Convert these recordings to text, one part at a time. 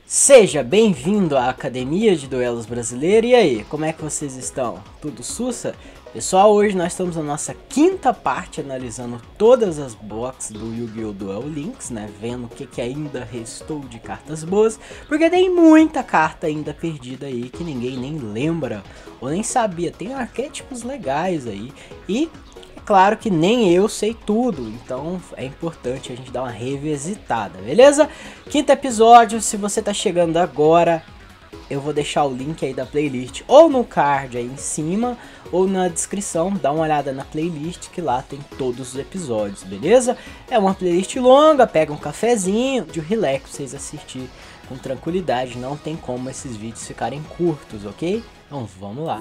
Seja bem-vindo à Academia de Duelos Brasileira. E aí, como é que vocês estão? Tudo sussa? Pessoal, hoje nós estamos na nossa quinta parte analisando todas as boxes do Yu-Gi-Oh! Duel Links, né? Vendo o que ainda restou de cartas boas, porque tem muita carta ainda perdida aí que ninguém nem lembra ou nem sabia. Tem arquétipos legais aí e claro que nem eu sei tudo, então é importante a gente dar uma revisitada, beleza? Quinto episódio, se você tá chegando agora, eu vou deixar o link aí da playlist ou no card aí em cima ou na descrição. Dá uma olhada na playlist que lá tem todos os episódios, beleza? É uma playlist longa, pega um cafezinho, de relax pra vocês assistirem com tranquilidade, não tem como esses vídeos ficarem curtos, ok? Então vamos lá.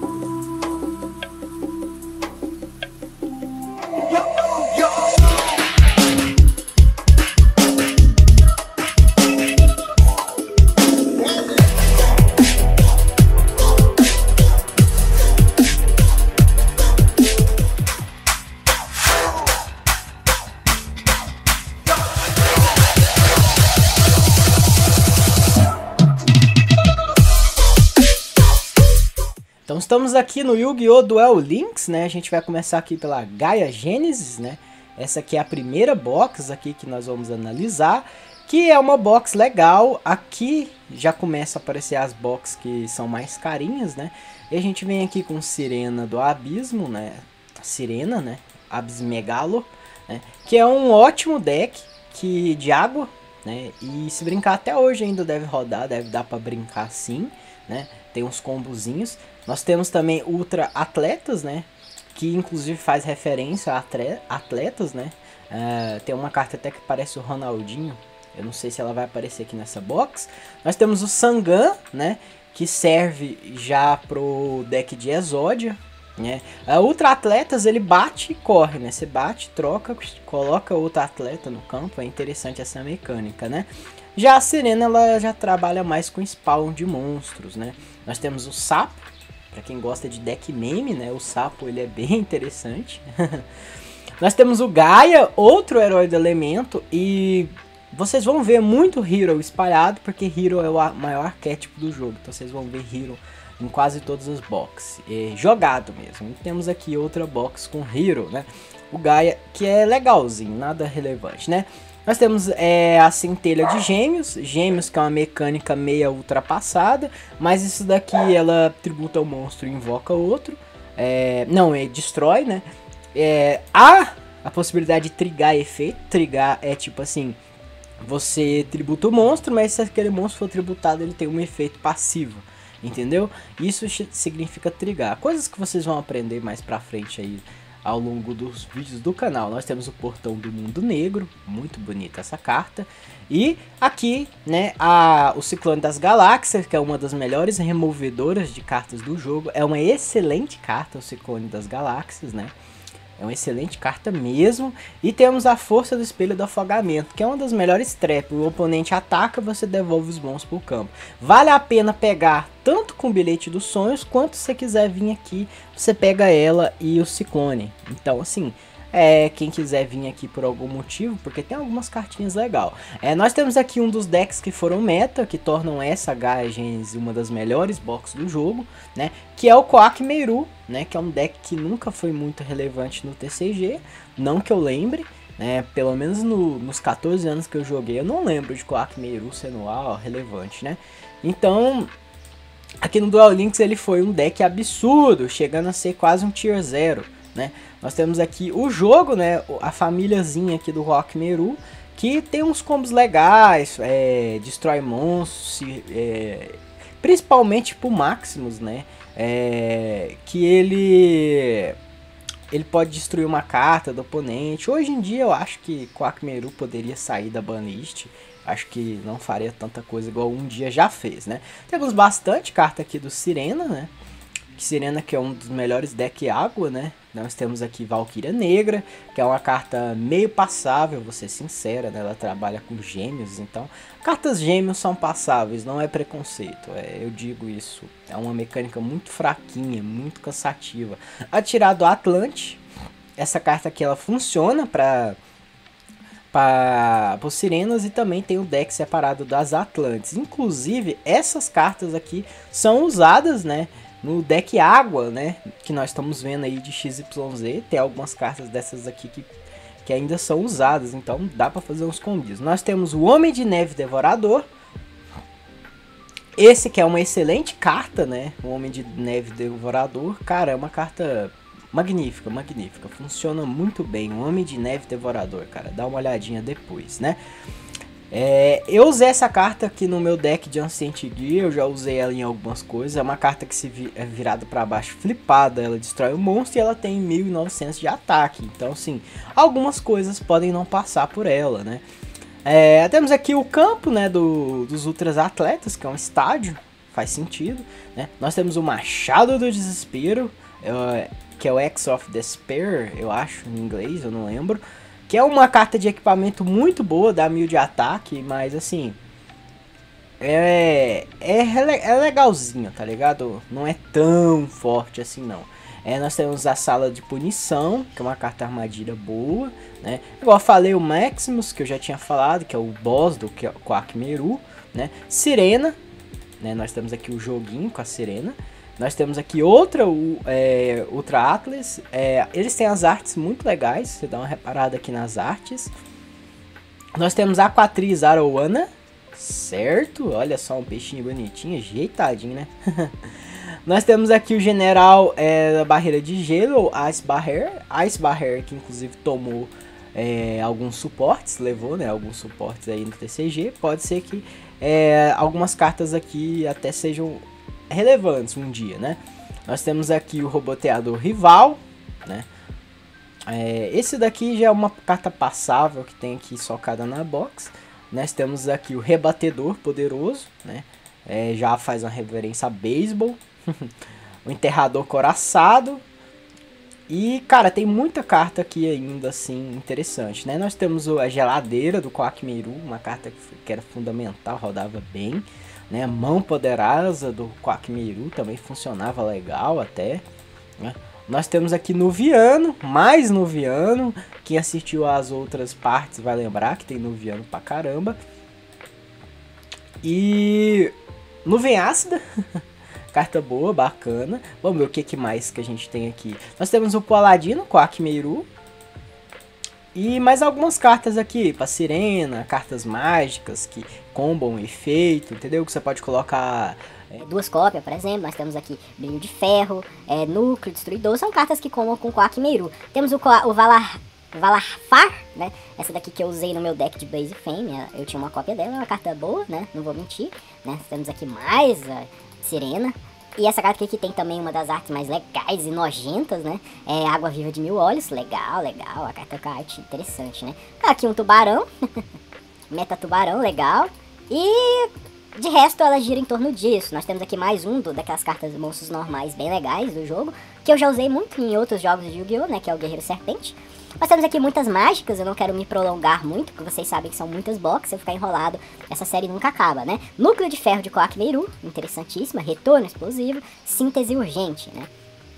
Então estamos aqui no Yu-Gi-Oh! Duel Links, né? A gente vai começar aqui pela Gaia Genesis, né? Essa aqui é a primeira box aqui que nós vamos analisar, que é uma box legal. Aqui já começa a aparecer as boxes que são mais carinhas, né? E a gente vem aqui com Sirena do Abismo, né? Sirena, né? Abismegalo, né? Que é um ótimo deck de água, né? E se brincar até hoje ainda deve rodar, deve dar pra brincar sim, né? Tem uns combozinhos. Nós temos também Ultra Atletas, né? Que inclusive faz referência a atletas, né? Tem uma carta até que parece o Ronaldinho. Eu não sei se ela vai aparecer aqui nessa box. Nós temos o Sangan, né? Que serve já pro deck de Exódia, né? Ultra Atletas, ele bate e corre, né? Você bate, troca, coloca outro atleta no campo. É interessante essa mecânica, né? Já a Sirena, ela já trabalha mais com spawn de monstros, né? Nós temos o Sapo, para quem gosta de deck meme, né? O Sapo, ele é bem interessante. Nós temos o Gaia, outro herói do elemento, e vocês vão ver muito Hero espalhado, porque Hero é o maior arquétipo do jogo. Então vocês vão ver Hero em quase todas as boxes, jogado mesmo. E temos aqui outra box com Hero, né? O Gaia, que é legalzinho, nada relevante, né? Nós temos a Centelha de Gêmeos. Gêmeos, que é uma mecânica meia ultrapassada. Mas isso daqui, ela tributa o monstro e invoca outro. Não, destrói, né? Há a possibilidade de trigar efeito. Trigar é tipo assim, você tributa o monstro, mas se aquele monstro for tributado, ele tem um efeito passivo. Entendeu? Isso significa trigar. Coisas que vocês vão aprender mais pra frente aí ao longo dos vídeos do canal. Nós temos o Portão do Mundo Negro, muito bonita essa carta. E aqui, né, o Ciclone das Galáxias, que é uma das melhores removedoras de cartas do jogo. É uma excelente carta, o Ciclone das Galáxias, né? É uma excelente carta mesmo. E temos a Força do Espelho do Afogamento, que é uma das melhores trap. O oponente ataca, você devolve os monstros para o campo. Vale a pena pegar tanto com o Bilhete dos Sonhos, quanto se você quiser vir aqui, você pega ela e o Ciclone. Então assim, quem quiser vir aqui por algum motivo, porque tem algumas cartinhas legais. Nós temos aqui um dos decks que foram meta, que tornam essa Gaia Genesis uma das melhores boxes do jogo, né? Que é o Koak Meiru, né? Que é um deck que nunca foi muito relevante no TCG, não que eu lembre, né? Pelo menos nos 14 anos que eu joguei, eu não lembro de Koak Meiru sendo relevante, né? Então, aqui no Duel Links ele foi um deck absurdo, chegando a ser quase um Tier 0, né? Nós temos aqui o jogo, né? A famíliazinha aqui do Koak Meiru, que tem uns combos legais, destrói monstros, principalmente pro Maximus, né? Que ele pode destruir uma carta do oponente. Hoje em dia eu acho que Koak Meiru poderia sair da banlist. Acho que não faria tanta coisa igual um dia já fez, né? Temos bastante carta aqui do Sirena, né? Sirena, que é um dos melhores decks água, né? Nós temos aqui Valkyria Negra, que é uma carta meio passável, vou ser sincera, né? Ela trabalha com gêmeos, então cartas gêmeos são passáveis, não é preconceito, eu digo isso. É uma mecânica muito fraquinha, muito cansativa. Atirado Atlante, essa carta aqui ela funciona para para os Sirenas, e também tem o deck separado das Atlantes. Inclusive, essas cartas aqui são usadas, né, no deck Água, né, que nós estamos vendo aí de XYZ. Tem algumas cartas dessas aqui que ainda são usadas, então dá para fazer uns combos. Nós temos o Homem de Neve Devorador. Esse que é uma excelente carta, né, o Homem de Neve Devorador. Cara, é uma carta magnífica, magnífica. Funciona muito bem. O Homem de Neve Devorador, cara. Dá uma olhadinha depois, né? Eu usei essa carta aqui no meu deck de Ancient Gear. Eu já usei ela em algumas coisas. É uma carta que se é virada para baixo, flipada, ela destrói o monstro e ela tem 1900 de ataque. Então, assim, algumas coisas podem não passar por ela, né? Temos aqui o campo, né, dos Ultras Atletas, que é um estádio. Faz sentido, né? Nós temos o Machado do Desespero, que é o Axe of Despair, eu acho, em inglês, eu não lembro. Que é uma carta de equipamento muito boa, dá 1000 de ataque, mas assim... É legalzinho, tá ligado? Não é tão forte assim, não. Nós temos a Sala de Punição, que é uma carta armadilha boa, né? Igual eu falei, o Maximus, que eu já tinha falado, que é o boss do Quack Meru, né? Sirena, né? Nós temos aqui o joguinho com a Sirena. Nós temos aqui outra, Ultra Atlas. Eles têm as artes muito legais. Você dá uma reparada aqui nas artes. Nós temos a Aquatriz Arowana. Certo? Olha só, um peixinho bonitinho, ajeitadinho, né? Nós temos aqui o General da Barreira de Gelo, Ice Barrier, que inclusive tomou alguns suportes. Levou, né, alguns suportes aí no TCG. Pode ser que algumas cartas aqui até sejam relevantes um dia, né? Nós temos aqui o Roboteador Rival, né? Esse daqui já é uma carta passável que tem aqui socada na box. Nós temos aqui o Rebatedor Poderoso, né? Já faz uma reverência a beisebol. O Enterrador Coraçado. E, cara, tem muita carta aqui ainda, assim, interessante, né? Nós temos a Geladeira do Quack Meru, uma carta que era fundamental, rodava bem, né? Mão Poderosa do Quack Meru também funcionava legal até, né? Nós temos aqui Nuviano, mais Nuviano. Quem assistiu às outras partes vai lembrar que tem Nuviano pra caramba. E Nuvem Ácida. Carta boa, bacana. Vamos ver o que mais que a gente tem aqui. Nós temos o Paladino, Quack Meru. E mais algumas cartas aqui, pra Sirena, cartas mágicas que combam efeito, entendeu? Que você pode colocar... duas cópias, por exemplo. Nós temos aqui Brilho de Ferro, Núcleo Destruidor. São cartas que combam com Quack Meru. Temos o Valarfar, né? Essa daqui que eu usei no meu deck de Blaze Fame. Eu tinha uma cópia dela, é uma carta boa, né? Não vou mentir, né? Temos aqui mais a Sirena. E essa carta aqui que tem também uma das artes mais legais e nojentas, né? Água Viva de Mil Olhos. Legal, legal. A carta com a arte interessante, né? Aqui um tubarão. Meta tubarão, legal. E de resto ela gira em torno disso. Nós temos aqui mais um daquelas cartas de monstros normais bem legais do jogo, que eu já usei muito em outros jogos de Yu-Gi-Oh, né? Que é o Guerreiro Serpente. Nós temos aqui muitas mágicas, eu não quero me prolongar muito, porque vocês sabem que são muitas boxes, se eu ficar enrolado, essa série nunca acaba, né? Núcleo de Ferro de Quack Meru, interessantíssima, Retorno Explosivo, Síntese Urgente, né?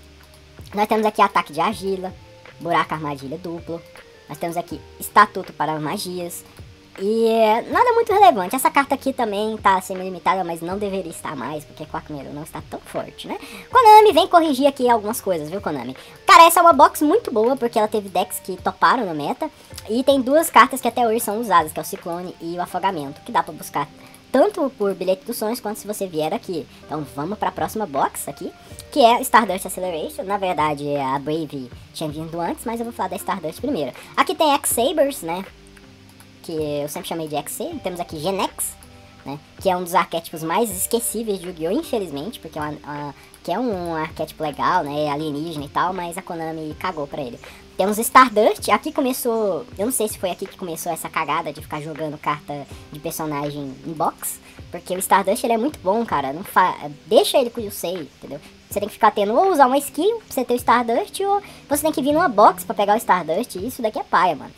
Nós temos aqui Ataque de Argila, Buraco Armadilha Duplo, nós temos aqui Estatuto para Magias, e nada muito relevante. Essa carta aqui também tá semi-limitada, mas não deveria estar mais, porque Quack Meru não está tão forte, né? Konami, vem corrigir aqui algumas coisas, viu, Konami? Cara, essa é uma box muito boa, porque ela teve decks que toparam no meta, e tem duas cartas que até hoje são usadas, que é o Ciclone e o Afogamento, que dá pra buscar tanto por Bilhete dos Sonhos, quanto se você vier aqui. Então vamos pra próxima box aqui, que é Stardust Acceleration. Na verdade, a Brave tinha vindo antes, mas eu vou falar da Stardust primeiro. Aqui tem X-Sabers, né? Que eu sempre chamei de XC. Temos aqui Genex, né, que é um dos arquétipos mais esquecíveis de Yu-Gi-Oh, infelizmente, porque é um arquétipo legal, né, alienígena e tal, mas a Konami cagou pra ele. Temos Stardust, aqui começou, eu não sei se foi aqui que começou essa cagada de ficar jogando carta de personagem em box, porque o Stardust ele é muito bom, cara, deixa ele com o Yusei, entendeu? Você tem que ficar tendo ou usar uma skill pra você ter o Stardust, ou você tem que vir numa box pra pegar o Stardust, e isso daqui é paia, mano.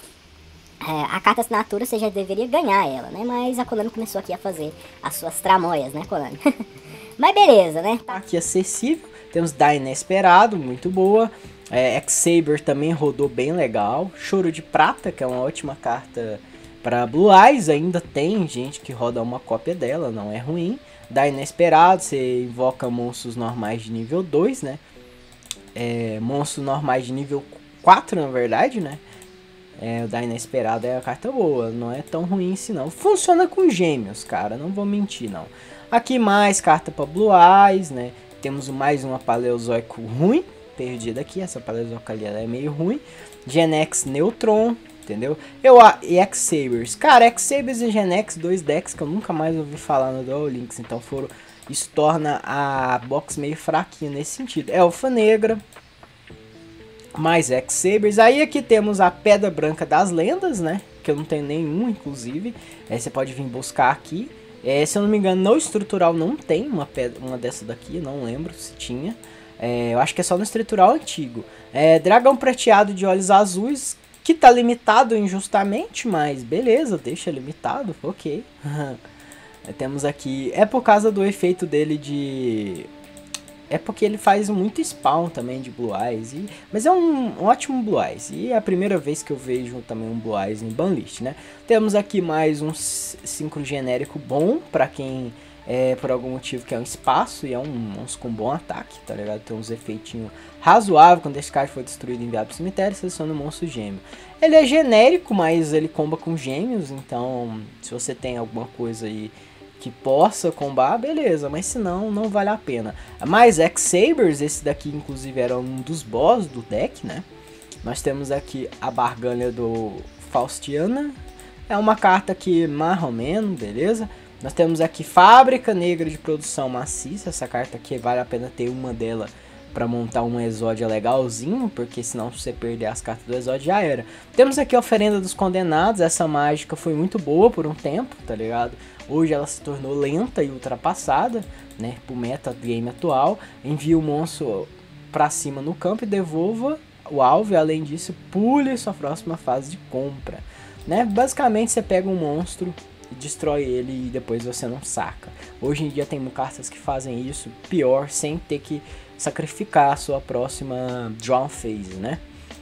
A carta assinatura você já deveria ganhar ela, né? Mas a Konami começou aqui a fazer as suas tramóias, né, Konami? Mas beleza, né? Aqui acessível. Temos Da Inesperado, muito boa. X-Saber também rodou bem legal. Choro de Prata, que é uma ótima carta para Blue Eyes. Ainda tem gente que roda uma cópia dela, não é ruim. Dá Inesperado, você invoca monstros normais de nível 2, né? Monstros normais de nível 4, na verdade, né? O da Inesperado é a carta boa, não é tão ruim assim não. Funciona com gêmeos, cara, não vou mentir não. Aqui mais carta para Blue Eyes, né? Temos mais uma Paleozoico ruim, perdida aqui, essa Paleozoico ali ela é meio ruim. Genex Neutron, entendeu? E X-Sabers, cara, X-Sabers e Genex, dois decks que eu nunca mais ouvi falar no Duel Links, então isso torna a box meio fraquinha nesse sentido. Elfa Negra, mais X-Sabers. Aí aqui temos a Pedra Branca das Lendas, né? Que eu não tenho nenhum, inclusive. Você pode vir buscar aqui. Se eu não me engano, no estrutural não tem uma dessa daqui. Não lembro se tinha. Eu acho que é só no estrutural antigo. Dragão Prateado de Olhos Azuis. Que tá limitado injustamente, mas beleza, deixa limitado. Ok. Temos aqui... É por causa do efeito dele de... É porque ele faz muito spawn também de Blue Eyes. Mas é um ótimo Blue Eyes. E é a primeira vez que eu vejo também um Blue Eyes em banlist, né? Temos aqui mais um synchro genérico bom pra quem por algum motivo quer um espaço. E é um monstro com bom ataque, tá ligado? Tem uns efeitinhos razoáveis. Quando esse card for destruído e enviado pro cemitério, seleciona o monstro gêmeo. Ele é genérico, mas ele comba com gêmeos. Então, se você tem alguma coisa aí que possa combar, beleza, mas se não, não vale a pena. Mais X-Sabers, esse daqui inclusive era um dos boss do deck, né? Nós temos aqui a Barganha do Faustiana, é uma carta que mais ou menos, beleza? Nós temos aqui Fábrica Negra de Produção Maciça, essa carta aqui vale a pena ter uma dela para montar um Exódia legalzinho, porque senão se você perder as cartas do Exódia já era. Temos aqui a Oferenda dos Condenados, essa mágica foi muito boa por um tempo, tá ligado? Hoje ela se tornou lenta e ultrapassada, né, pro metagame atual. Envia o monstro pra cima no campo e devolva o alvo, e além disso, pule sua próxima fase de compra, né? Basicamente você pega um monstro e destrói ele e depois você não saca. Hoje em dia tem cartas que fazem isso pior, sem ter que sacrificar a sua próxima draw phase, né?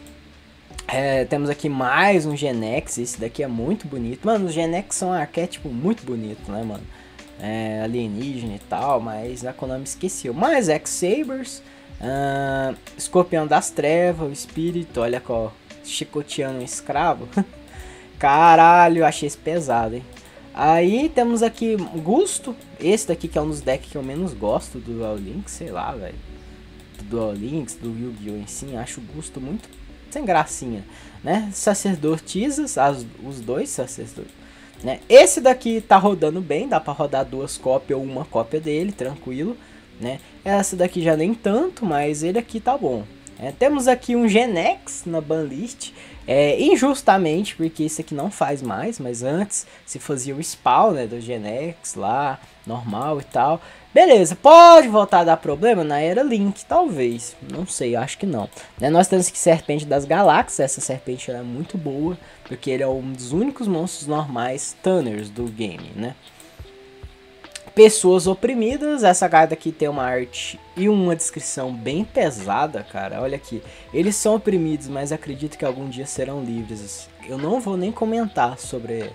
Temos aqui mais um Genex, esse daqui é muito bonito. Mano, os Genex são um arquétipo muito bonito, né, mano? Alienígena e tal, mas a Konami esqueceu. Mais X-Sabers, Escorpião das Trevas, o Espírito, olha ó, chicoteando um escravo. Caralho, achei esse pesado, hein? Aí temos aqui Gusto, esse daqui que é um dos decks que eu menos gosto do Duel Links, sei lá, velho. Do Duel Links, do Yu-Gi-Oh! Em si, acho o Gusto muito sem gracinha, né? Sacerdotisas, os dois sacerdotes, né? Esse daqui tá rodando bem, dá pra rodar duas cópias ou uma cópia dele, tranquilo, né? Essa daqui já nem tanto, mas ele aqui tá bom. Temos aqui um Genex na banlist, injustamente, porque esse aqui não faz mais, mas antes se fazia o spawn, né, do Genex lá, normal e tal. Beleza, pode voltar a dar problema na era Link, talvez, não sei, acho que não. Nós temos aqui Serpente das Galáxias, essa serpente é muito boa, porque ele é um dos únicos monstros normais Tunners do game, né? Pessoas Oprimidas, essa carta aqui tem uma arte e uma descrição bem pesada, cara, olha aqui. Eles são oprimidos, mas acredito que algum dia serão livres. Eu não vou nem comentar sobre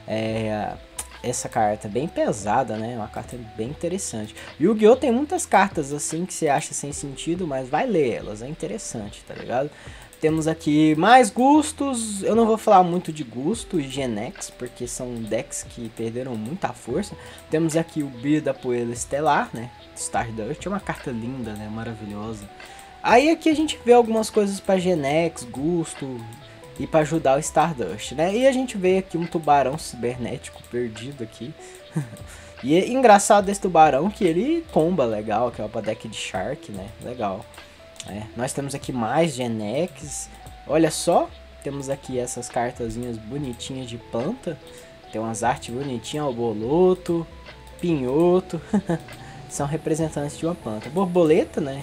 essa carta, bem pesada, né, uma carta bem interessante. Yu-Gi-Oh! Tem muitas cartas assim que você acha sem sentido, mas vai ler elas, é interessante, tá ligado? Temos aqui mais Gustos, eu não vou falar muito de Gusto e Genex, porque são decks que perderam muita força. Temos aqui o Bia da Poeira Estelar, né, Stardust, é uma carta linda, né, maravilhosa. Aí aqui a gente vê algumas coisas para Genex, Gusto e para ajudar o Stardust, né, e a gente vê aqui um tubarão cibernético perdido aqui. E é engraçado esse tubarão que ele comba legal, que é para deck de Shark, né, legal. Nós temos aqui mais Genex, olha só, temos aqui essas cartazinhas bonitinhas de planta, tem umas artes bonitinhas, Alboloto, Pinhoto, são representantes de uma planta. Borboleta, né,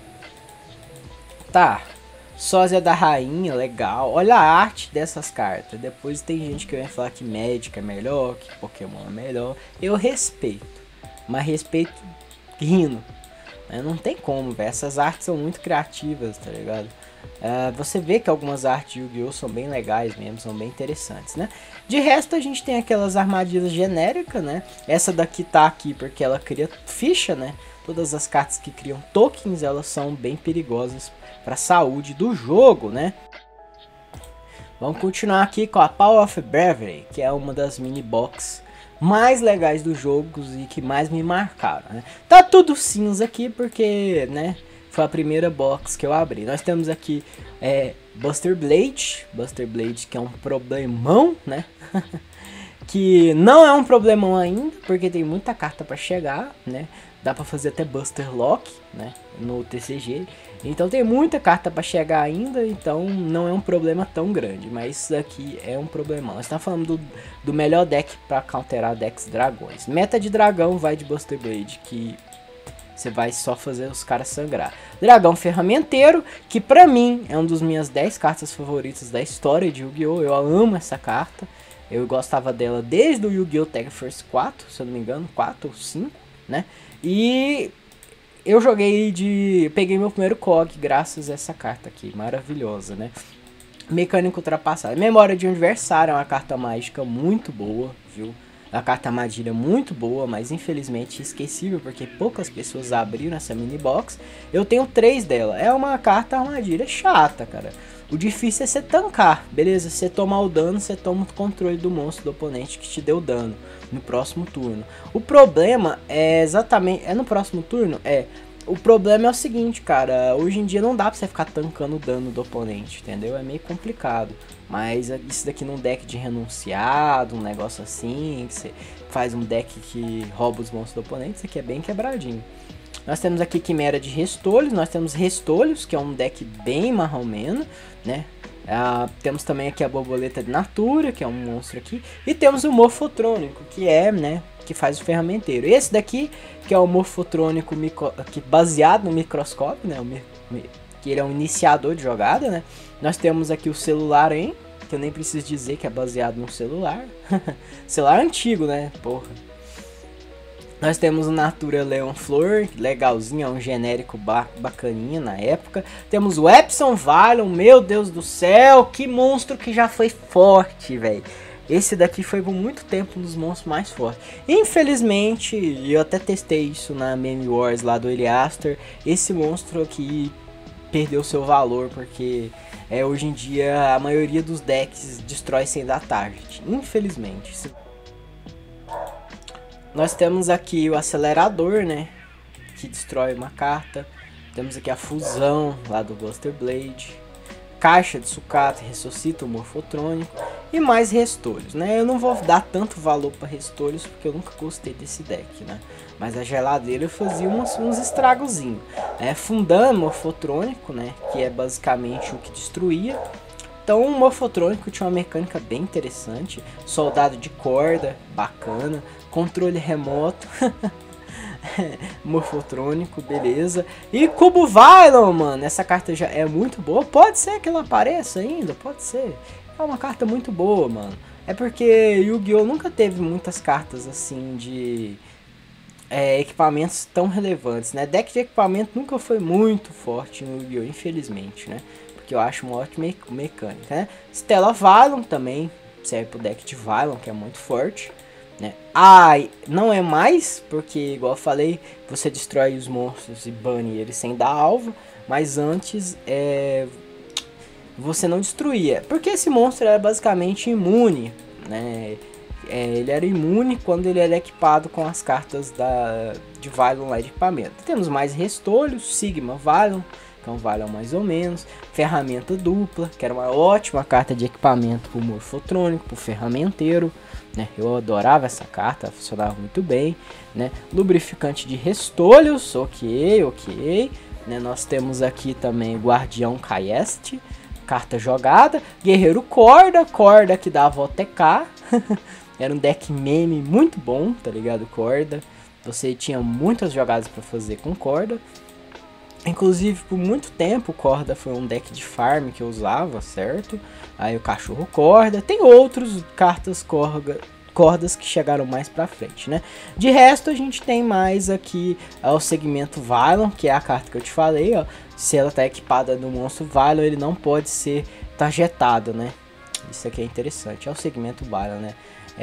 tá, Sósia da Rainha, legal, olha a arte dessas cartas. Depois tem gente que vai falar que Magic é melhor, que Pokémon é melhor, eu respeito, mas respeito rindo. Não tem como, véio. Essas artes são muito criativas, tá ligado? Você vê que algumas artes de Yu-Gi-Oh! São bem legais mesmo, são bem interessantes, né? De resto, a gente tem aquelas armadilhas genéricas, né? Essa daqui tá aqui porque ela cria ficha, né? Todas as cartas que criam tokens, elas são bem perigosas para a saúde do jogo, né? Vamos continuar aqui com a Power of Bravery, que é uma das mini box mais legais dos jogos e que mais me marcaram, né? Tá tudo cinza aqui porque, né, foi a primeira box que eu abri. Nós temos aqui Buster Blade, que é um problemão, né? Que não é um problemão ainda, porque tem muita carta para chegar, né? Dá para fazer até Buster Lock, né, no TCG. Então tem muita carta para chegar ainda, então não é um problema tão grande. Mas isso aqui é um problemão. Nós estamos falando do melhor deck para counterar decks dragões. Meta de dragão vai de Buster Blade, que você vai só fazer os caras sangrar. Dragão Ferramenteiro, que pra mim é uma das minhas 10 cartas favoritas da história de Yu-Gi-Oh! Eu amo essa carta. Eu gostava dela desde o Yu-Gi-Oh! Tag Force 4, se eu não me engano, 4 ou 5, né? E eu peguei meu primeiro COG graças a essa carta aqui, maravilhosa, né? Mecânica ultrapassada. Memória de Aniversário é uma carta mágica muito boa, viu? A carta armadilha muito boa, mas infelizmente esquecível, porque poucas pessoas abriram essa mini box. Eu tenho 3 dela. É uma carta armadilha chata, cara. O difícil é você tancar, beleza? Você tomar o dano, você toma o controle do monstro do oponente que te deu dano no próximo turno. O problema é exatamente... no próximo turno? O problema é o seguinte, cara. Hoje em dia não dá pra você ficar tancando o dano do oponente, entendeu? É meio complicado. Mas isso daqui num deck de renunciado, um negócio assim, que você faz um deck que rouba os monstros do oponente, isso aqui é bem quebradinho. Nós temos aqui Quimera de Restolhos, nós temos Restolhos, que é um deck bem marromeno, né? Temos também aqui a Borboleta de Natura, que é um monstro aqui. E temos o Morfotrônico, que é, né, que faz o ferramenteiro. Esse daqui, que é o Morfotrônico baseado no microscópio, né? Que ele é um iniciador de jogada, né? Nós temos aqui o celular, hein? Que eu nem preciso dizer que é baseado no celular. Celular antigo, né? Porra. Nós temos o Natura Leon Flor, legalzinho, é um genérico bacaninha na época. Temos o Epson Valion, meu Deus do céu, que monstro que já foi forte, velho. Esse daqui foi por muito tempo um dos monstros mais fortes. Infelizmente, eu até testei isso na Meme Wars lá do Eliaster, esse monstro aqui perdeu seu valor, porque hoje em dia a maioria dos decks destrói sem dar target, infelizmente. Nós temos aqui o Acelerador, né, que destrói uma carta. Temos aqui a Fusão, lá do Buster Blade. Caixa de Sucata, ressuscita o Morfotrônico. E mais Restolhos, né. Eu não vou dar tanto valor para Restolhos, porque eu nunca gostei desse deck, né. Mas a geladeira fazia uns estragozinhos. Fundando Morfotrônico, né, que é basicamente o que destruía. Então o Morfotrônico tinha uma mecânica bem interessante. Soldado de corda, bacana. Controle remoto. Morfotrônico, beleza. E Cubo Vylon, mano. Essa carta já é muito boa. Pode ser que ela apareça ainda, pode ser. É uma carta muito boa, mano. É porque Yu-Gi-Oh! Nunca teve muitas cartas assim de equipamentos tão relevantes, né? Deck de equipamento nunca foi muito forte no Yu-Gi-Oh! Infelizmente, né? Que eu acho uma ótima mecânica, né? Stella Vylon também serve pro deck de Vylon, que é muito forte, né? Não é mais, porque igual eu falei, você destrói os monstros e bane eles sem dar alvo, mas antes você não destruía, porque esse monstro era basicamente imune, né? Ele era imune quando ele era equipado com as cartas de Vylon lá de equipamento. Temos mais Restolhos, Sigma Vylon, que é um Vylon mais ou menos, Ferramenta Dupla, que era uma ótima carta de equipamento para o Morfotrônico, para o Ferramenteiro, né? Eu adorava essa carta, funcionava muito bem, né? Lubrificante de Restolhos, ok, né? Nós temos aqui também Guardião Caieste, carta jogada, Guerreiro Corda que dava OTK, era um deck meme muito bom, tá ligado? Corda, você tinha muitas jogadas para fazer com corda. Inclusive, por muito tempo, Corda foi um deck de farm que eu usava, certo? Aí o Cachorro Corda. Tem outros cartas cordas que chegaram mais pra frente, né? De resto, a gente tem mais aqui o segmento Vylon, que é a carta que eu te falei, ó. Se ela tá equipada no monstro Vylon, ele não pode ser targetado, né? Isso aqui é interessante, é o segmento Vylon, né?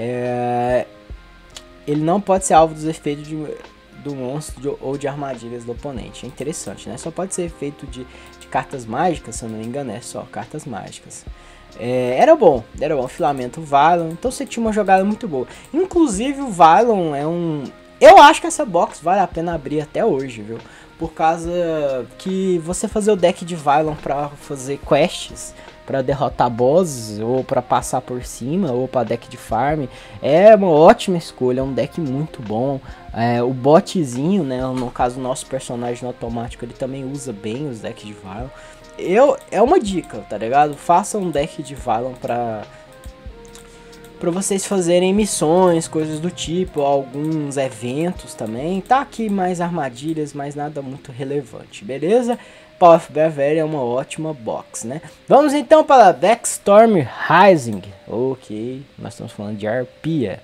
Ele não pode ser alvo dos efeitos do monstro ou de armadilhas do oponente. É interessante, né? Só pode ser feito de cartas mágicas, se eu não me engano, é só cartas mágicas. Era bom, filamento Vylon, então você tinha uma jogada muito boa. Inclusive o Vylon é um... Eu acho que essa box vale a pena abrir até hoje, viu? Por causa que você fazer o deck de Vylon pra fazer quests, pra derrotar bosses, ou pra passar por cima, ou pra deck de farm, é uma ótima escolha, é um deck muito bom. O botzinho, né, no caso o nosso personagem no automático, ele também usa bem os decks de Vylon. É uma dica, tá ligado? Faça um deck de Vylon pra vocês fazerem missões, coisas do tipo, alguns eventos também. Tá aqui mais armadilhas, mas nada muito relevante, beleza? Power of Bavaria é uma ótima box, né? Vamos então para Blackstorm Rising. Ok, nós estamos falando de Arpia.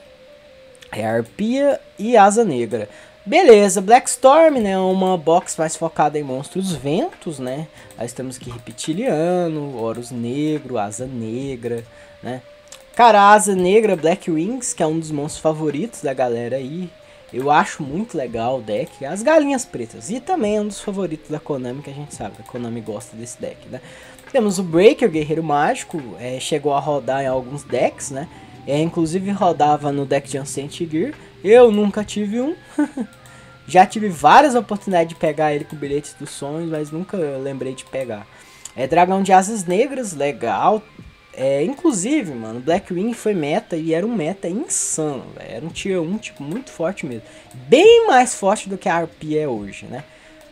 É Arpia e Asa Negra. Beleza, Blackstorm, né, é uma box mais focada em monstros ventos, né? Nós temos aqui Reptiliano, Horus Negro, Asa Negra, né? Cara, a Asa Negra, Black Wings, que é um dos monstros favoritos da galera aí. Eu acho muito legal o deck. As Galinhas Pretas. E também é um dos favoritos da Konami, que a gente sabe que a Konami gosta desse deck, né? Temos o Breaker, o Guerreiro Mágico. Chegou a rodar em alguns decks, né? Inclusive rodava no deck de Ancient Gear. Eu nunca tive um. Já tive várias oportunidades de pegar ele com bilhetes dos sonhos, mas nunca lembrei de pegar. Dragão de Asas Negras, legal. Inclusive, mano, Blackwing foi meta e era um meta insano, véio. Era um tier 1, tipo, muito forte mesmo. Bem mais forte do que a Arpia é hoje, né?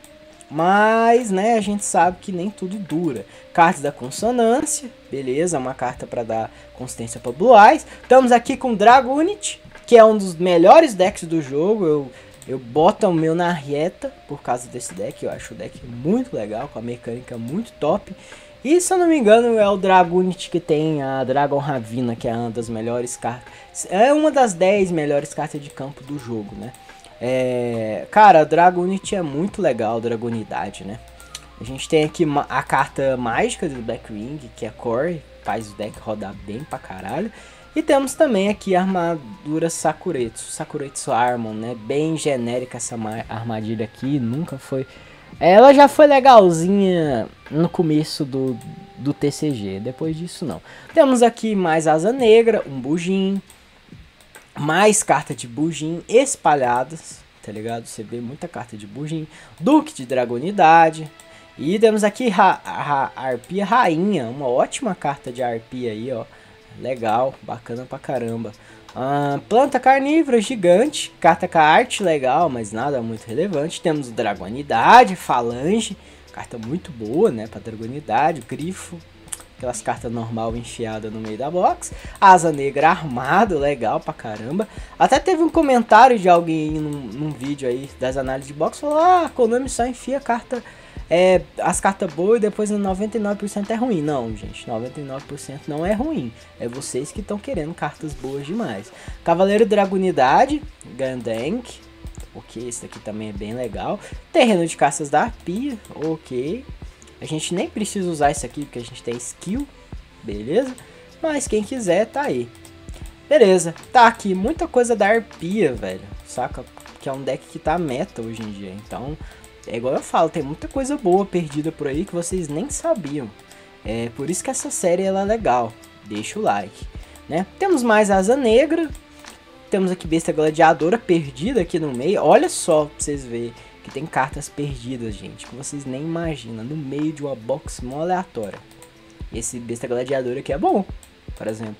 Mas, né, a gente sabe que nem tudo dura. Cartas da Consonância, beleza, uma carta para dar consistência para Blue Eyes. Estamos aqui com Dragonite, que é um dos melhores decks do jogo. Eu boto o meu na reta por causa desse deck. Eu acho o deck muito legal, com a mecânica muito top. E se eu não me engano é o Dragonite que tem a Dragon Ravina, que é uma das melhores cartas. É uma das 10 melhores cartas de campo do jogo, né? Cara, a Dragonite é muito legal, Dragonidade, né? A gente tem aqui a carta mágica do Blackwing, que é Core, faz o deck rodar bem pra caralho. E temos também aqui a armadura Sakuretsu Armor, né? Bem genérica essa armadilha aqui, nunca foi... Ela já foi legalzinha no começo do TCG, depois disso não. Temos aqui mais Asa Negra, um Bujin, mais carta de Bujin espalhadas, tá ligado? Você vê muita carta de Bujin, Duque de Dragonidade. E temos aqui a Arpia Rainha, uma ótima carta de Arpia aí, ó. Legal, bacana pra caramba. Planta carnívora gigante, carta com a arte legal, mas nada muito relevante. Temos Dragonidade, Falange, carta muito boa, né, pra Dragonidade, Grifo, aquelas cartas normal enfiadas no meio da box. Asa Negra armado, legal pra caramba. Até teve um comentário de alguém num vídeo aí das análises de box, falou: a Konami só enfia carta... as cartas boas e depois no 99% é ruim. Não, gente, 99% não é ruim. É vocês que estão querendo cartas boas demais. Cavaleiro Dragonidade, Gandang, ok, esse daqui também é bem legal. Terreno de Caças da Arpia, ok. A gente nem precisa usar isso aqui porque a gente tem skill, beleza? Mas quem quiser, tá aí. Beleza, tá aqui muita coisa da Arpia, velho, saca? Que é um deck que tá meta hoje em dia, então... É igual eu falo, tem muita coisa boa perdida por aí que vocês nem sabiam. Por isso que essa série ela é legal. Deixa o like, né? Temos mais Asa Negra. Temos aqui Besta Gladiadora perdida aqui no meio. Olha só pra vocês verem que tem cartas perdidas, gente, que vocês nem imaginam. No meio de uma box mó aleatória. Esse Besta Gladiadora aqui é bom, por exemplo.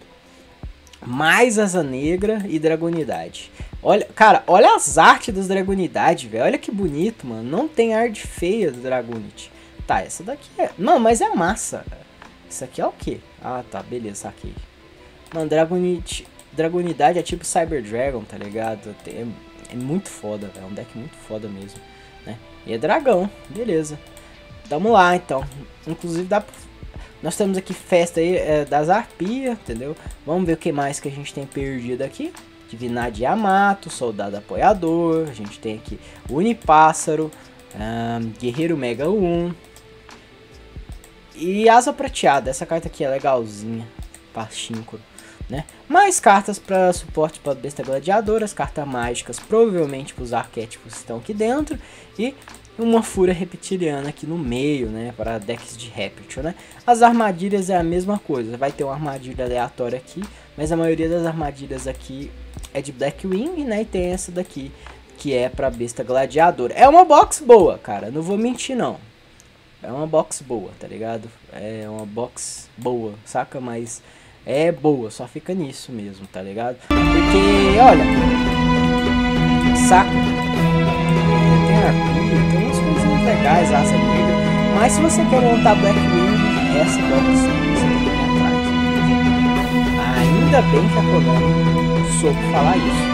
Mais Asa Negra e Dragonidade. Olha, cara, olha as artes das Dragonidade, velho. Olha que bonito, mano. Não tem arte feia do Dragonite. Tá, essa daqui é... Não, mas é massa. Isso aqui é o quê? Ah, tá, beleza, saquei. Mano, Dragonidade é tipo Cyber Dragon, tá ligado? É muito foda, velho. É um deck muito foda mesmo, né? E é dragão, beleza. Tamo lá, então. Inclusive dá pra... Nós temos aqui Festa aí, das Arpias, entendeu? Vamos ver o que mais que a gente tem perdido aqui. Divindade Yamato, Soldado Apoiador. A gente tem aqui Unipássaro, Guerreiro Mega 1. E Asa Prateada. Essa carta aqui é legalzinha. Pachinko, né? Mais cartas para suporte para Besta Gladiadora. As cartas mágicas provavelmente para os arquétipos estão aqui dentro. E uma Fúria Reptiliana aqui no meio, né? Para decks de réptil, né? As armadilhas é a mesma coisa. Vai ter uma armadilha aleatória aqui. Mas a maioria das armadilhas aqui é de Blackwing, né? E tem essa daqui que é para Besta Gladiadora. É uma box boa, cara. Não vou mentir, não. É uma box boa, tá ligado? É uma box boa, saca? Mas é boa, só fica nisso mesmo, tá ligado? Porque, olha, saca? Tem arpia, tem umas coisinhas legais, asa negra. Mas se você quer montar Blackwing, essa box você tem que ir atrás. Ainda bem que a Konami soube falar isso.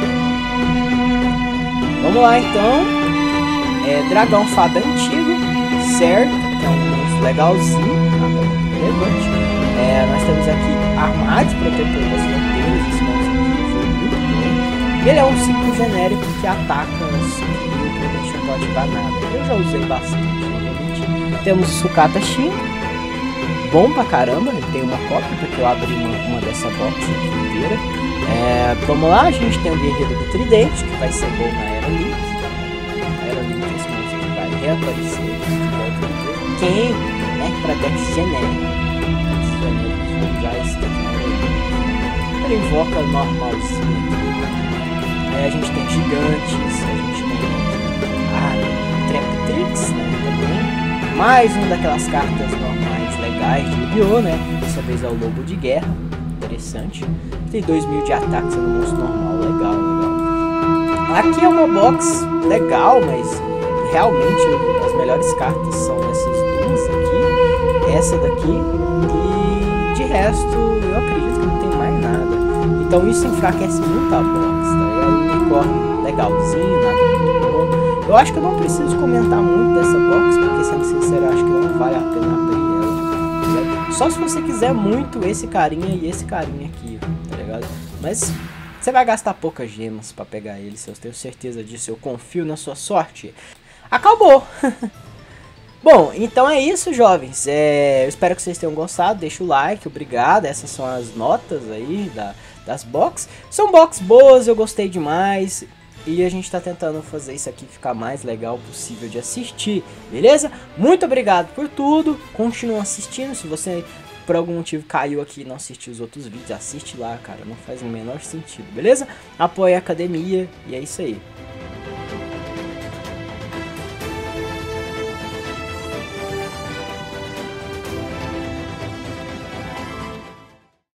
Vamos lá então. Dragão Fada Antigo, certo? Que é um monstro legalzinho, nada muito relevante. Nós temos aqui Armados, Protetor das Fronteiras. Esse monstro aqui foi muito bom. Ele é um ciclo genérico que ataca simplesmente não pode ativar nada. Eu já usei bastante, obviamente. Temos o Sucata Shin, bom pra caramba. Ele tem uma cópia, porque eu abri uma dessa box aqui inteira. Vamos lá, a gente tem o Guerreiro do Tridente, que vai ser bom na Era Link. A Era Link é esse monstro que vai reaparecer de volta no jogo. Quem, né, pra decks genéricos. Ele invoca normalzinho aqui. Aí a gente tem Gigantes, a gente tem Traptrix, né, também. Mais uma daquelas cartas normais legais de Yu-Gi-Oh, né? Dessa vez é o Lobo de Guerra, interessante. Tem 2000 de ataque sendo um monstro normal, legal. Aqui é uma box legal, mas realmente as melhores cartas são essas duas aqui, essa daqui, e de resto eu acredito que não tem mais nada. Então isso enfraquece muito a box, tá ligado? O unicórnio legalzinho, nada muito bom. Eu acho que eu não preciso comentar muito dessa box, porque sendo sincero, eu acho que não vale a pena abrir ela, tá ligado? Só se você quiser muito esse carinha e esse carinha aqui, tá ligado? Mas você vai gastar poucas gemas pra pegar eles, eu tenho certeza disso, eu confio na sua sorte. Acabou! Bom, então é isso, jovens. Eu espero que vocês tenham gostado. Deixa o like, obrigado. Essas são as notas aí das box. São box boas, eu gostei demais. E a gente tá tentando fazer isso aqui ficar mais legal possível de assistir, beleza? Muito obrigado por tudo. Continua assistindo. Se você por algum motivo caiu aqui e não assistiu os outros vídeos, assiste lá, cara. Não faz o menor sentido, beleza? Apoie a academia e é isso aí.